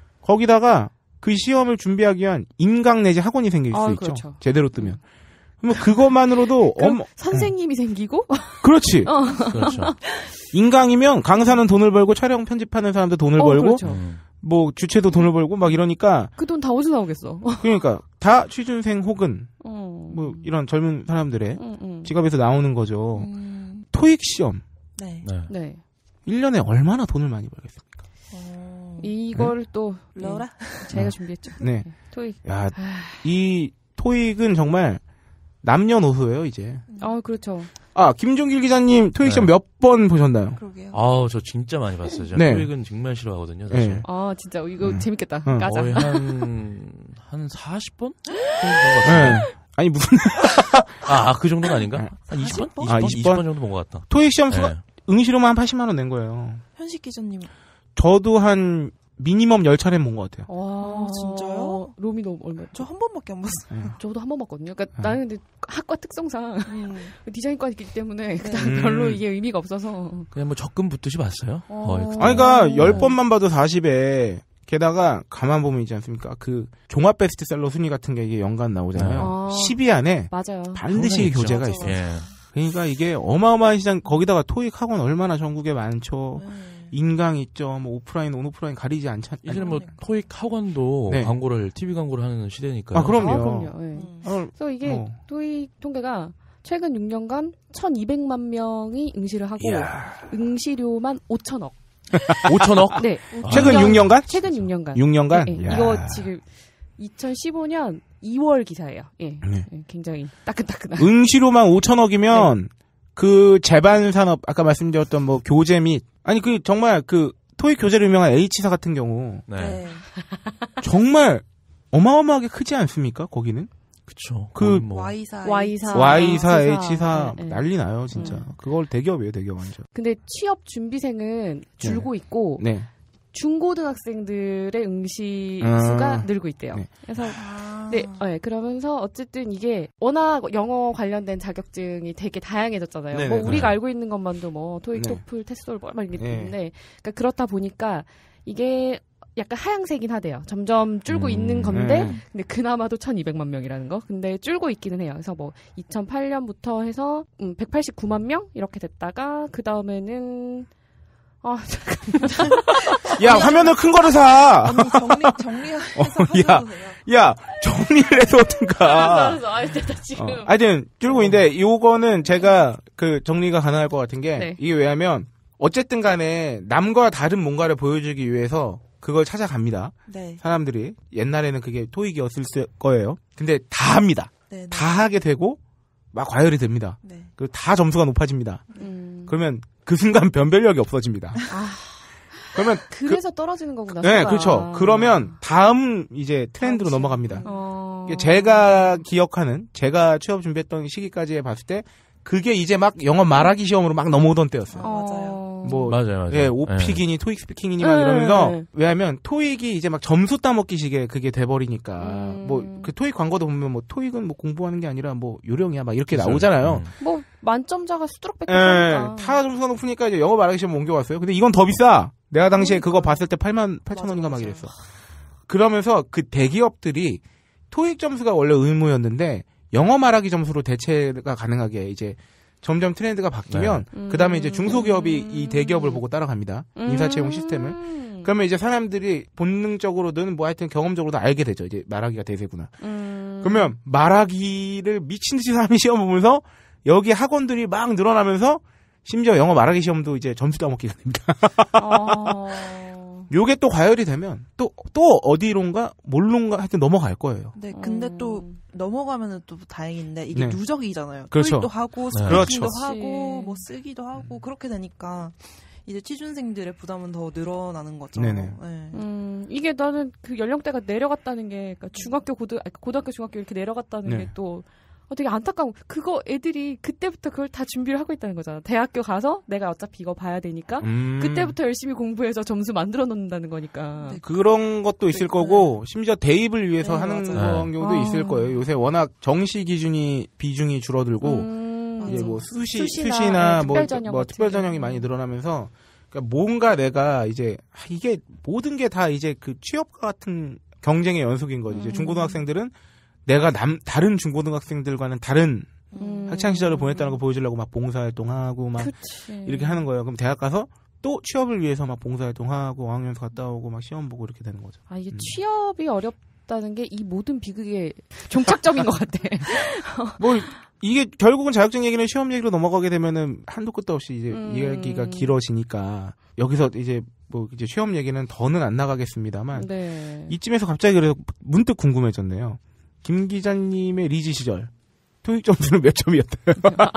거기다가 그 시험을 준비하기 위한 인강 내지 학원이 생길 수 아, 있죠. 그렇죠. 제대로 뜨면. 그럼 그것만으로도 그럼 엄 선생님이 생기고 그렇지. 어. 그렇죠. 인강이면 강사는 돈을 벌고 촬영 편집하는 사람도 돈을 어, 벌고 그렇죠. 음. 뭐 주체도 돈을 벌고 막 이러니까 그 돈 다 어디서 나오겠어? 그러니까 다 취준생 혹은 어. 뭐 이런 젊은 사람들의 음, 음. 지갑에서 나오는 거죠. 음, 토익 시험 네. 네. 네. 일 년에 얼마나 돈을 많이 벌겠습니까? 어, 이걸 또 러라? 예, 제가 준비했죠. 네. 토익. 야, 아, 이 토익은 정말 남녀노소예요, 이제. 아, 그렇죠. 아, 김종길 기자님 토익 시험 네. 몇 번 보셨나요? 그러게요. 아우, 저 진짜 많이 봤어요. 제가 네. 토익은 정말 싫어하거든요, 사실. 네. 아, 진짜 이거 음. 재밌겠다. 음. 까자. 거의 한, 한 사십 번? 정도 본것 같은데. 네. 아니, 무슨, 아, 그 정도는 아닌가? 한 이십 번? 사십 번? 이십 번? 아, 이십 이십 번 번 정도 본 것 같다. 토익 시험 수가, 네. 응시료만 한 팔십만 원 낸 거예요. 현식 기자님. 저도 한 미니멈 열 차례 본 것 같아요. 와, 아, 진짜요? 롬이 너무 얼마? 저 한 번밖에 안 봤어요. 저도 한 번 봤거든요. 그러니까 음. 나는 근데 학과 특성상 음. 디자인과이기 때문에 그다음 음. 별로 이게 의미가 없어서. 그냥 뭐 적금 붙듯이 봤어요. 어. 거의. 아니, 그니까, 어. 열 번만 봐도 사십에, 게다가, 가만 보면 있지 않습니까? 그, 종합 베스트셀러 순위 같은 게 이게 연간 나오잖아요. 아. 십 위 안에 맞아요. 반드시 있죠. 교재가 맞아, 있어요. 예. 그러니까 이게 어마어마한 시장, 거기다가 토익 학원 얼마나 전국에 많죠. 네. 인강 있죠. 뭐 오프라인, 온오프라인 가리지 않잖. 이제는 뭐 그러니까. 토익 학원도 네. 광고를, 티비 광고를 하는 시대니까요. 아, 그럼요. 아, 그럼요. 예. 음. 어, 그래서 이게 어. 토익 통계가 최근 육 년간 천이백만 명이 응시를 하고 이야. 응시료만 오천억. 오천억? 네. 아. 최근 육 년- 육 년간? 최근 육 년간. 육 년간? 예, 예. 이야. 이거 지금 이천십오 년 이월 기사예요. 예. 네. 예, 굉장히 따끈따끈한. 응시료만 오천억이면 그 제반 산업 아까 말씀드렸던 뭐 교재 및 아니 그 정말 그 토익 교재로 유명한 H사 같은 경우 네. 네. 정말 어마어마하게 크지 않습니까? 거기는 그쵸. 그 거의 뭐. Y사. Y사. Y사, H사. H사 네, 네. 난리 나요 진짜. 음. 그걸 대기업이에요 대기업 완전. 근데 취업 준비생은 줄고 있고 네. 중고등학생들의 응시 아. 수가 늘고 있대요. 네. 그래서 아. 네, 네, 그러면서 어쨌든 이게 워낙 영어 관련된 자격증이 되게 다양해졌잖아요. 네네, 뭐 네. 우리가 알고 있는 것만도 뭐 토익, 네. 토플, 테스솔 뭐 막 이게 네. 있는데, 그러니까 그렇다 보니까 이게 약간 하향세긴 하대요. 점점 줄고 음, 있는 건데, 네. 근데 그나마도 천이백만 명이라는 거. 근데 줄고 있기는 해요. 그래서 뭐 이천팔 년부터 해서 음, 백팔십구만 명 이렇게 됐다가 그 다음에는 아 야 화면을 큰 거를 사. 언니 정리 정리해서 야. 하셔도 돼요. 야 정리를 해서 어떤가. 알았어, 아 됐다 지금. 어, 하여튼 줄고 있는데 요거는 제가 그 정리가 가능할 것 같은 게 네. 이게 왜냐면 어쨌든 간에 남과 다른 뭔가를 보여주기 위해서 그걸 찾아갑니다. 네. 사람들이 옛날에는 그게 토익이었을 거예요. 근데 다 합니다. 네. 네. 다 하게 되고 막 과열이 됩니다. 네. 그리고 다 점수가 높아집니다. 음. 그러면 그 순간 변별력이 없어집니다. 아, 그러면 그래서 그, 떨어지는 거구나. 네, 수가. 그렇죠. 그러면 다음 이제 트렌드로 그렇지. 넘어갑니다. 어... 제가 기억하는, 제가 취업 준비했던 시기까지 봤을 때 그게 이제 막 영어 말하기 시험으로 막 넘어오던 때였어요. 어, 맞아요. 뭐, 맞아요, 맞아요. 예, 오픽이니, 네. 토익 스피킹이니 막 네. 이러면서, 왜냐면, 토익이 이제 막 점수 따먹기식의 그게 돼버리니까, 음. 뭐, 그 토익 광고도 보면 뭐, 토익은 뭐 공부하는 게 아니라 뭐, 요령이야, 막 이렇게 그렇죠. 나오잖아요. 음. 뭐 만점자가 수두룩 예, 뺏기니까. 타 점수가 높으니까 이제 영어 말하기 시험 옮겨왔어요. 근데 이건 더 비싸! 내가 당시에 그거 봤을 때 팔만 팔천 원인가 막 이랬어. 그러면서 그 대기업들이 토익 점수가 원래 의무였는데, 영어 말하기 점수로 대체가 가능하게 이제, 점점 트렌드가 바뀌면 네. 그 다음에 이제 중소기업이 음. 이 대기업을 보고 따라갑니다. 음. 인사채용 시스템을. 그러면 이제 사람들이 본능적으로든 뭐 하여튼 경험적으로도 알게 되죠. 이제 말하기가 대세구나. 음. 그러면 말하기를 미친 듯이 사람이 시험 보면서 여기 학원들이 막 늘어나면서 심지어 영어 말하기 시험도 이제 점수 따먹기가 됩니다. 어... 요게 또 과열이 되면 또, 또 어디론가 뭘론가 하여튼 넘어갈 거예요. 네, 근데 음. 또 넘어가면은 또 다행인데 이게 네. 누적이잖아요. 그렇죠. 토익도 하고 네. 스피킹도 그렇죠. 하고 뭐 쓰기도 하고 그렇게 되니까 이제 취준생들의 부담은 더 늘어나는 거죠. 네네. 네. 음, 이게 나는 그 연령대가 내려갔다는 게, 그러니까 중학교, 고등, 아니, 고등학교, 중학교 이렇게 내려갔다는 네. 게 또, 어, 되게 안타까운, 그거 애들이 그때부터 그걸 다 준비를 하고 있다는 거잖아. 대학교 가서 내가 어차피 이거 봐야 되니까, 음. 그때부터 열심히 공부해서 점수 만들어 놓는다는 거니까. 네. 그런 것도 있을 네. 거고 심지어 대입을 위해서 네, 하는 맞아요. 경우도 아. 있을 거예요. 요새 워낙 정시 기준이 비중이 줄어들고 음, 이제 맞아. 뭐 수시 수시나, 수시나 네, 뭐, 특별전형 뭐 같은 특별 전형이 경우. 많이 늘어나면서 그러니까 뭔가 내가 이제 아, 이게 모든 게 다 이제 그 취업과 같은 경쟁의 연속인 거지. 이제 음. 중고등학생들은 내가 남 다른 중고등학생들과는 다른 음. 학창 시절을 보냈다는 거 보여주려고 막 봉사활동하고 막 그치. 이렇게 하는 거예요. 그럼 대학 가서 또 취업을 위해서 막 봉사활동하고 어학연수 갔다 오고 막 시험 보고 이렇게 되는 거죠. 아, 이게 음. 취업이 어렵다는 게 이 모든 비극의 종착점인 것 같아. 뭐 이게 결국은 자격증 얘기는 시험 얘기로 넘어가게 되면은 한도 끝도 없이 이제 음. 이야기가 길어지니까 여기서 이제 뭐 이제 시험 얘기는 더는 안 나가겠습니다만 네. 이쯤에서 갑자기 그래서 문득 궁금해졌네요. 김 기자님의 리지 시절 토익 점수는 몇 점이었대요?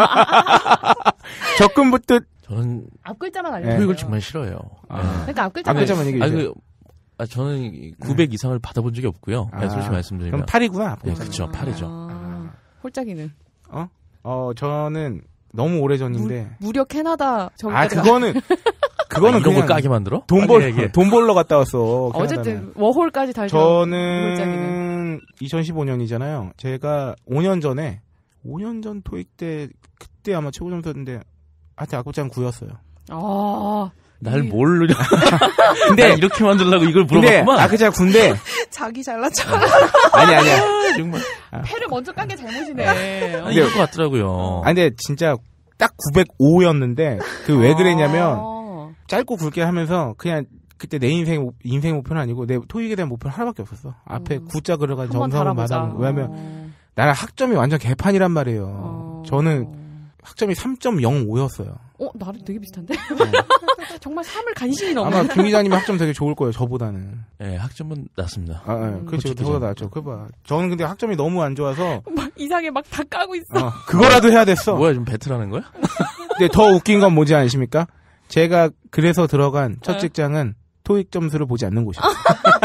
적금부터 저는 앞글자만 알려. 네. 토익을 정말 싫어해요. 아. 네. 그러니까 앞글자만. 앞글자만 얘기해 아, 주세요. 그, 아, 저는 구백 이상을 받아본 적이 없고요. 네, 아, 솔직히 말씀드리면. 그럼 팔이구나. 네, 그쵸, 팔이죠. 아, 홀짝이는. 어? 어, 저는 너무 오래 전인데. 무려 캐나다 저기. 아, 그거는 그거는 아, 이런 그냥 거 까게 만들어? 돈 아, 벌, 예, 예. 돈 벌러 갔다 왔어. 어쨌든 캐나다는. 워홀까지 달죠. 저는 이천십오 년이잖아요. 제가 오 년 전에 오 년 전 토익 때 그때 아마 최고 점수였는데 하여튼 악구장 구였어요. 아, 날 이- 모르려. 근데 날 이렇게 만들려고 이걸 근데 물어봤구만. 악구장 군데 자기 잘난 척. 아니 아니야. 정말. 패를 먼저 깐 게 잘못이네. 아, 이럴 것 같더라고요. 아니 근데 진짜 딱 구백오였는데 그 왜 그랬냐면 아, 짧고 굵게 하면서 그냥 그때 내 인생 인생 목표는 아니고 내 토익에 대한 목표는 하나밖에 없었어. 앞에 음. 구자 그려가지고 한번 점수 한번 달아보자. 받아. 왜냐면 어. 나는 학점이 완전 개판이란 말이에요. 어. 저는 학점이 삼 점 영오였어요. 어, 나랑 되게 비슷한데? 정말 삶을 간신히 넘어. 아마 김 기자님이 학점 되게 좋을 거예요. 저보다는. 네, 학점은 낮습니다. 아, 네. 음. 그렇죠. 솔직히 저보다 좀. 낫죠. 그봐. 저는 근데 학점이 너무 안 좋아서 막 이상해 막 다 까고 있어. 어, 그거라도 해야 됐어. 뭐야, 좀 배틀하는 거야? 근데 더 웃긴 건 뭔지 아십니까? 제가 그래서 들어간 첫 네. 직장은 토익 점수를 보지 않는 곳이었어요.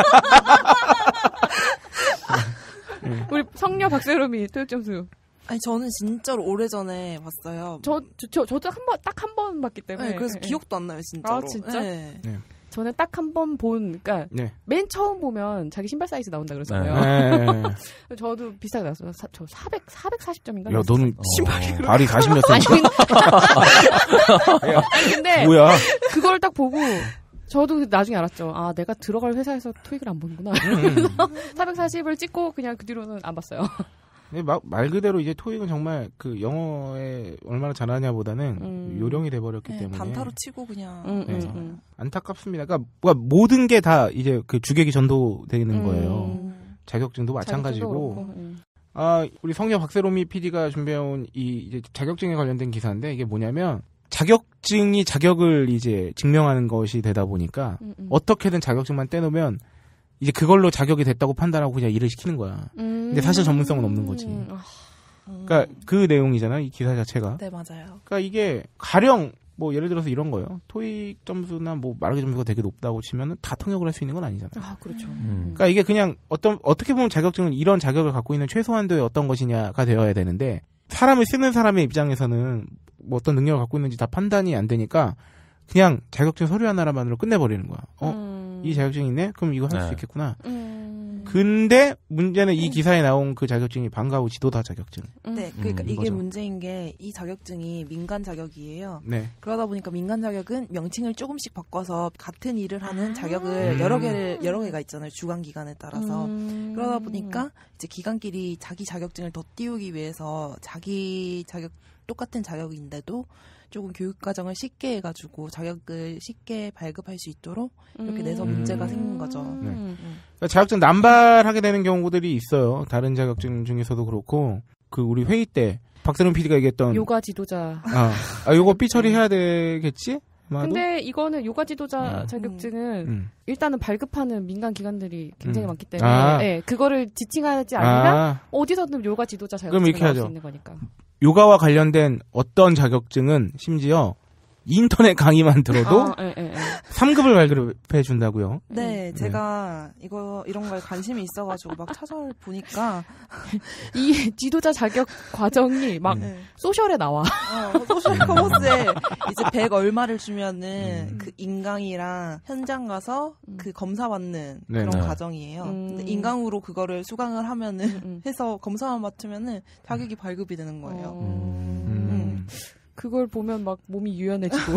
우리 성녀 박세롬이 토익 점수. 아니 저는 진짜로 오래전에 봤어요. 저, 저, 저 저도 한 번, 딱 한 번 봤기 때문에. 네, 그래서 네. 기억도 안 나요, 진짜로. 아, 진짜? 네. 저는 딱 한 번 본, 그러니까 네. 맨 처음 보면 자기 신발 사이즈 나온다 그러잖아요. 네. 저도 비슷하게 나왔어요. 사, 저 사백, 사백사십 점인가? 야, 너는 신발이 발이 사십 몇 아니, 센치. 아니, 근데 뭐야? 그걸 딱 보고 저도 나중에 알았죠. 아, 내가 들어갈 회사에서 토익을 안 보는구나. 음. 사백사십을 찍고 그냥 그 뒤로는 안 봤어요. 네, 마- 말 그대로 이제 토익은 정말 그 영어에 얼마나 잘하냐보다는 음. 요령이 돼버렸기 네, 때문에 단타로 치고 그냥. 음, 네. 음, 음. 안타깝습니다. 그러니까 뭐가 모든 게 다 이제 그 주객이 전도되는 거예요. 음. 자격증도 마찬가지고. 자격증도 그렇고, 음. 아, 우리 성녀 박세롬이 피디가 준비해온 이 이제 자격증에 관련된 기사인데 이게 뭐냐면 자격증이 자격을 이제 증명하는 것이 되다 보니까 음, 음. 어떻게든 자격증만 떼놓으면 이제 그걸로 자격이 됐다고 판단하고 그냥 일을 시키는 거야. 음. 근데 사실 전문성은 없는 거지. 아, 음. 그러니까 그 내용이잖아, 이 기사 자체가. 네, 맞아요. 그러니까 이게 가령 뭐 예를 들어서 이런 거예요. 토익 점수나 뭐 말하기 점수가 되게 높다고 치면은 다 통역을 할 수 있는 건 아니잖아요. 아, 그렇죠. 음. 그러니까 이게 그냥 어떤 어떻게 보면 자격증은 이런 자격을 갖고 있는 최소한도의 어떤 것이냐가 되어야 되는데 사람을 쓰는 사람의 입장에서는 뭐 어떤 능력을 갖고 있는지 다 판단이 안 되니까 그냥 자격증 서류 하나만으로 끝내버리는 거야. 어, 음. 이 자격증 있네? 그럼 이거 할 수 네. 있겠구나. 음. 근데 문제는 이 기사에 나온 그 자격증이 방과후 지도사 자격증. 음. 네, 그러니까 음, 이게 거죠. 문제인 게 이 자격증이 민간 자격이에요. 네. 그러다 보니까 민간 자격은 명칭을 조금씩 바꿔서 같은 일을 하는 아. 자격을 음. 여러 개를 여러 개가 있잖아요. 주관 기관에 따라서. 음. 그러다 보니까 이제 기관끼리 자기 자격증을 더 띄우기 위해서 자기 자격 똑같은 자격인데도 조금 교육 과정을 쉽게 해가지고 자격을 쉽게 발급할 수 있도록 이렇게 내서 음. 문제가 생긴 거죠. 네. 음. 그러니까 자격증 남발하게 되는 경우들이 있어요. 다른 자격증 중에서도 그렇고 그 우리 회의 때 박세롬 피디가 얘기했던 요가 지도자. 아, 아 요거 삐 처리해야 되겠지? 아마도? 근데 이거는 요가 지도자 음. 자격증은 음. 일단은 발급하는 민간 기관들이 굉장히 음. 많기 때문에 아. 네, 그거를 지칭하지 않으면 아, 어디서든 요가 지도자 그럼 자격증이 이렇게 나올 수 하죠. 있는 거니까. 요가와 관련된 어떤 자격증은 심지어 인터넷 강의만 들어도 아, 예, 예, 예. 삼 급을 발급해 준다고요. 네, 음. 제가 이거 이런 거에 관심이 있어가지고 막 찾아보니까 이 지도자 자격 과정이 막 네. 소셜에 나와. 어, 소셜 커머스에 이제 백 얼마를 주면은 음. 그 인강이랑 현장 가서 음. 그 검사 받는 네, 그런 네. 과정이에요. 음. 근데 인강으로 그거를 수강을 하면은 음. 해서 검사만 맡으면은 자격이 발급이 되는 거예요. 어, 음. 그걸 보면 막 몸이 유연해지고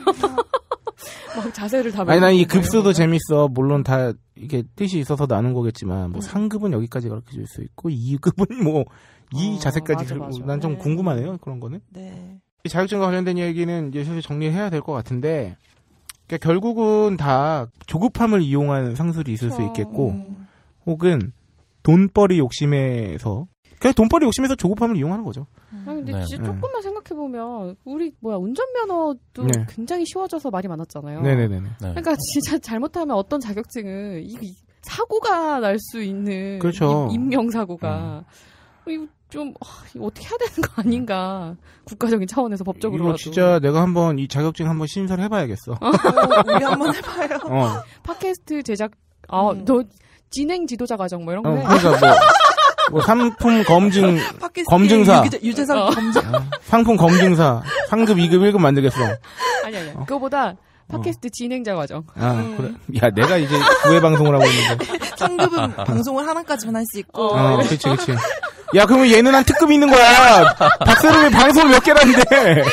막 자세를 다. 아니 난 이 배우고 급수도 막 재밌어. 물론 다 이게 뜻이 있어서 나눈 거겠지만 뭐 음. 삼 급은 여기까지 가르쳐 줄 수 있고 이 급은 뭐 이 어, 자세까지 맞아, 맞아. 난 좀 네. 궁금하네요. 그런 거는. 네. 이 자격증과 관련된 얘기는 이제 슬슬 정리해야 될 것 같은데 그러니까 결국은 다 조급함을 이용한 상술이 있을 수 그렇죠. 있겠고 음. 혹은 돈벌이 욕심에서 그냥 돈벌이 욕심에서 조급함을 이용하는 거죠. 아니 근데 네. 진짜 네. 조금만 생각해 보면 우리 뭐야 운전면허도 네. 굉장히 쉬워져서 말이 많았잖아요. 네네네. 네. 그러니까 진짜 잘못하면 어떤 자격증은 이, 이 사고가 날 수 있는 그렇죠. 임- 인명사고가 이거 좀 아, 이거 어떻게 해야 되는 거 아닌가 국가적인 차원에서 법적으로라도. 이거 진짜 내가 한번 이 자격증 한번 신설해 봐야겠어. 어, 우리 한번 해봐요. 어. 팟캐스트 제작 아 음. 너 진행 지도자 과정 뭐 이런 거 어, 해. 그러니까 뭐, 뭐 상품 검증 팟캐스트 검증사. 유기자- 유재상 어. 검증. 아, 상품 검증사 상급 이 급 일 급 만들겠어. 아니 아니 그거보다 팟캐스트 진행자 과정. 아 음. 그래. 야 내가 이제 구회 방송을 하고 있는데. 상급은 방송을 하나까지만 할 수 있고. 어, 그렇지 그렇지. 야 그러면 얘는 한 특급이 있는 거야. 박세롬이 방송 몇 개라는데.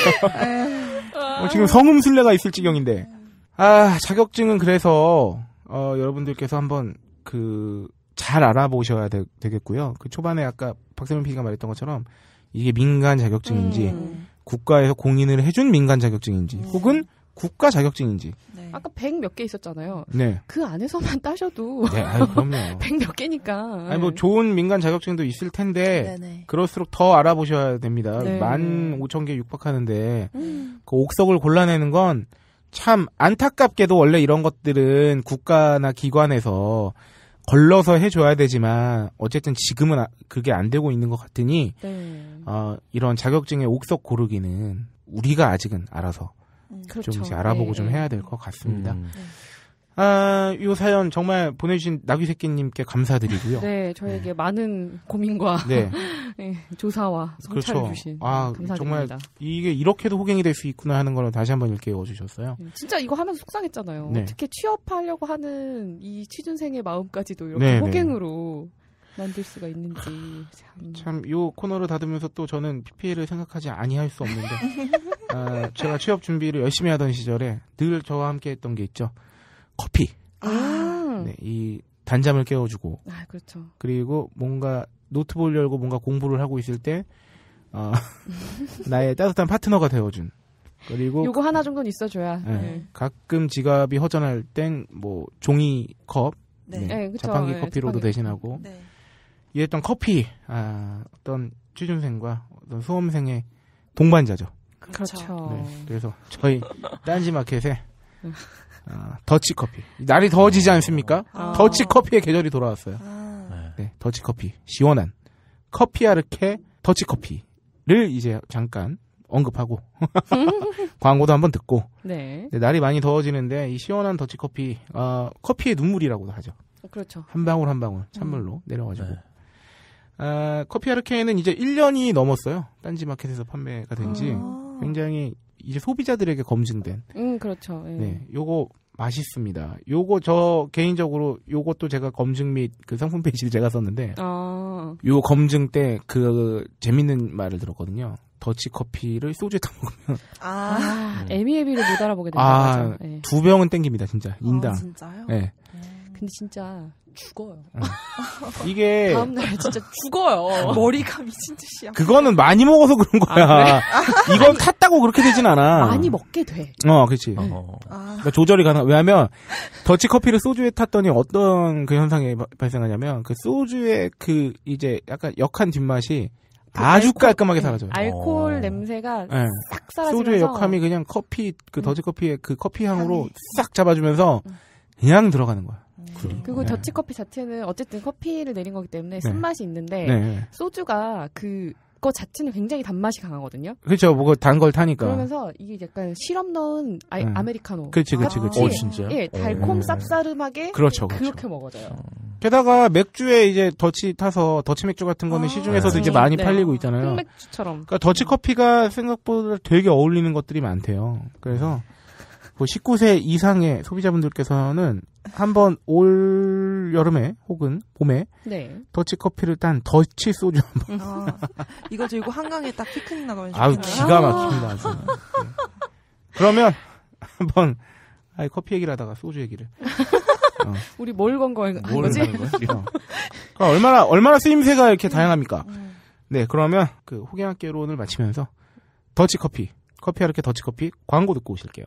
어, 지금 성음순례가 있을 지경인데. 아 자격증은 그래서 어, 여러분들께서 한번 그 잘 알아보셔야 되, 되겠고요. 그 초반에 아까 박세롬 피디가 말했던 것처럼 이게 민간 자격증인지 음. 국가에서 공인을 해준 민간 자격증인지 음. 혹은 국가 자격증인지. 네. 아까 백 몇 개 있었잖아요. 네. 그 안에서만 따셔도 네, 아유, 그럼요. 백 몇 개니까. 아니 뭐 좋은 민간 자격증도 있을 텐데 네네. 그럴수록 더 알아보셔야 됩니다. 네. 만 오천 개 육박하는데 음. 그 옥석을 골라내는 건 참 안타깝게도 원래 이런 것들은 국가나 기관에서 걸러서 해줘야 되지만 어쨌든 지금은 아- 그게 안 되고 있는 것 같으니 네. 어, 이런 자격증의 옥석 고르기는 우리가 아직은 알아서 음. 그렇죠. 좀 이제 알아보고 네, 좀 네. 해야 될 것 같습니다. 음. 아, 이 사연 정말 보내주신 나귀새끼님께 감사드리고요. 네, 저에게 많은 고민과 네. 네, 조사와 성찰을 그렇죠. 주신 아, 감사드립니다. 이게 이렇게도 호갱이 될 수 있구나 하는 걸 다시 한번 일깨워 주셨어요. 네, 진짜 이거 하면서 속상했잖아요. 네. 어떻게 취업하려고 하는 이 취준생의 마음까지도 이렇게 네, 네. 호갱으로 만들 수가 있는지 참. 참, 요 코너를 닫으면서 또 저는 피피엘을 생각하지 아니할 수 없는데, 아, 제가 취업 준비를 열심히 하던 시절에 늘 저와 함께 했던 게 있죠. 커피. 아, 네, 이 단잠을 깨워주고, 아, 그렇죠. 그리고 뭔가 노트북을 열고 뭔가 공부를 하고 있을 때, 어, 나의 따뜻한 파트너가 되어준. 그리고 요거 하나 정도는 있어줘야. 네, 네. 가끔 지갑이 허전할 땐 뭐 종이컵, 네. 네, 네, 그쵸. 자판기 네, 커피로도 자판기. 대신하고 네. 이랬던 커피, 아, 어떤 취준생과 어떤 수험생의 동반자죠. 그렇죠. 네, 그래서 저희 딴지마켓에 아, 더치 커피. 날이 더워지지 않습니까? 아. 더치 커피의 계절이 돌아왔어요. 아, 네. 네, 더치 커피. 시원한 커피 아르케 더치 커피를 이제 잠깐 언급하고 광고도 한번 듣고 네. 네, 날이 많이 더워지는데 이 시원한 더치커피 어, 커피의 눈물이라고도 하죠. 그렇죠. 한 방울 한 방울 찬물로 음. 내려가지고 네. 아, 커피 아르케는 이제 일 년이 넘었어요. 딴지마켓에서 판매가 된지 아. 굉장히 이제 소비자들에게 검증된 음 그렇죠. 예. 네, 요거 맛있습니다. 요거 저 개인적으로 요것도 제가 검증 및 그 상품 페이지를 제가 썼는데 아. 요 검증 때 그 재밌는 말을 들었거든요. 더치 커피를 소주에 타 먹으면 아, 아 에미에비를 못 알아보게 된다. 아, 맞아. 예. 두 병은 땡깁니다, 진짜. 인당. 아, 진짜요? 네. 근데 진짜 죽어요. 이게 다음날 진짜 죽어요. 머리가 미친 듯이야. 그거는 많이 먹어서 그런 거야. 아, 이건 탔다고 그렇게 되진 않아. 많이 먹게 돼. 어, 그렇지. 어. 아, 그러니까 조절이 가능. 왜냐하면 더치 커피를 소주에 탔더니 어떤 그 현상이 바- 발생하냐면 그 소주의 그 이제 약간 역한 뒷맛이 그 아주 알코올- 깔끔하게 네, 사라져요. 알코올 어. 냄새가 네. 싹 사라지면서 소주의 역함이 그냥 커피 그 음. 더치 커피의 그 커피 향으로 향이. 싹 잡아주면서 음. 그냥 들어가는 거야. 그리고 네. 더치커피 자체는 어쨌든 커피를 내린 거기 때문에 쓴맛이 있는데 네. 소주가 그거 자체는 굉장히 단맛이 강하거든요. 그렇죠. 뭐 단 걸 타니까. 그러면서 이게 약간 시럽 넣은 아이, 네. 아메리카노. 그렇지, 그렇지, 아. 그렇지. 어, 진짜요? 예, 달콤 어. 쌉싸름하게 그렇죠, 그렇죠. 그렇게 먹어져요. 게다가 맥주에 이제 더치 타서 더치 맥주 같은 거는 아. 시중에서도 네. 이제 많이 네. 팔리고 있잖아요. 흑맥주처럼. 그러니까 더치 커피가 생각보다 되게 어울리는 것들이 많대요. 그래서 뭐 십구 세 이상의 소비자분들께서는 한번 올 여름에 혹은 봄에 네. 더치 커피를 딴 더치 소주 한번 아, 이거 들고 한강에 딱 피크닉 나가면 아우 좋겠네요. 기가 막힙니다. 아주. 네. 그러면 한번 아이 커피 얘기를 하다가 소주 얘기를 어. 우리 뭘 건 거인 뭘 거지? 하는 거야? 어. 그러니까 얼마나 얼마나 쓰임새가 이렇게 다양합니까? 음. 네, 그러면 그 호갱학개론을 마치면서 더치 커피, 커피 아르케 더치 커피 광고 듣고 오실게요.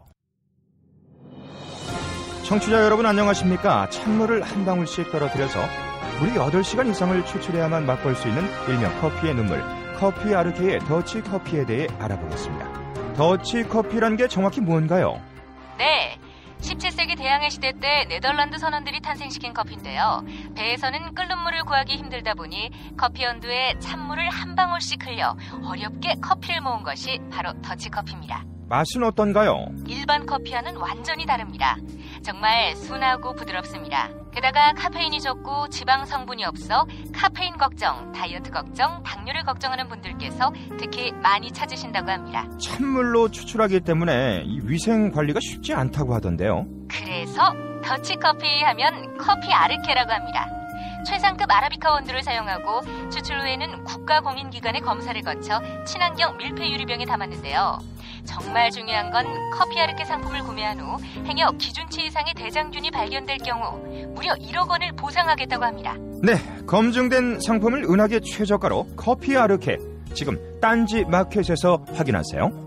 청취자 여러분 안녕하십니까? 찬물을 한 방울씩 떨어뜨려서 무려 여덟 시간 이상을 추출해야만 맛볼 수 있는 일명 커피의 눈물, 커피 아르케의 더치 커피에 대해 알아보겠습니다. 더치 커피란 게 정확히 뭔가요? 네, 십칠 세기 대항해 시대 때 네덜란드 선원들이 탄생시킨 커피인데요. 배에서는 끓는 물을 구하기 힘들다 보니 커피 연두에 찬물을 한 방울씩 흘려 어렵게 커피를 모은 것이 바로 더치커피입니다. 맛은 어떤가요? 일반 커피와는 완전히 다릅니다. 정말 순하고 부드럽습니다. 게다가 카페인이 적고 지방 성분이 없어 카페인 걱정, 다이어트 걱정, 당뇨를 걱정하는 분들께서 특히 많이 찾으신다고 합니다. 찬물로 추출하기 때문에 이 위생 관리가 쉽지 않다고 하던데요. 그래서 더치커피 하면 커피 아르케라고 합니다. 최상급 아라비카 원두를 사용하고 추출 후에는 국가공인기관의 검사를 거쳐 친환경 밀폐 유리병에 담았는데요. 정말 중요한 건 커피 아르케 상품을 구매한 후 행여 기준치 이상의 대장균이 발견될 경우 무려 일억 원을 보상하겠다고 합니다. 네, 검증된 상품을 은하계 최저가로 커피 아르케 지금 딴지 마켓에서 확인하세요.